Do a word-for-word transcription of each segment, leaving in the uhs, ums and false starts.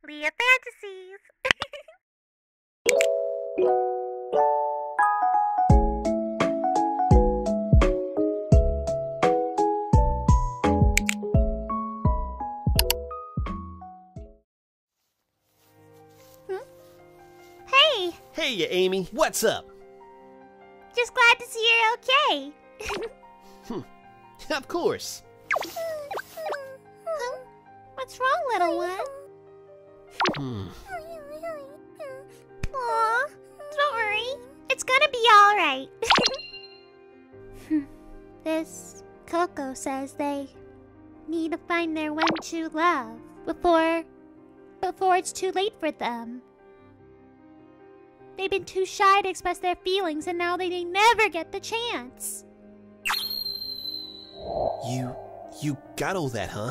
Leah Fantasies. Hey! Hey, Amy, what's up? Just glad to see you're okay. Hmm. Of course. Huh? What's wrong, little one? Hmm. Aw, don't worry. It's gonna be alright. This Koco says they need to find their one true love before... before it's too late for them. They've been too shy to express their feelings and now they, they never get the chance. You... you got all that, huh?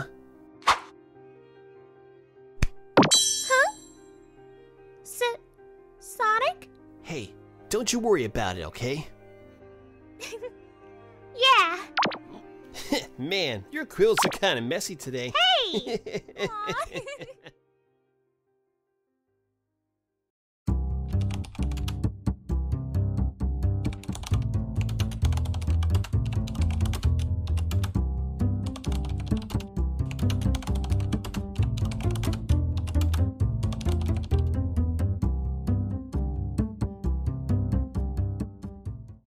Huh? S Sonic? Hey, don't you worry about it, okay? Yeah. Man, your quills are kind of messy today. Hey! Aw.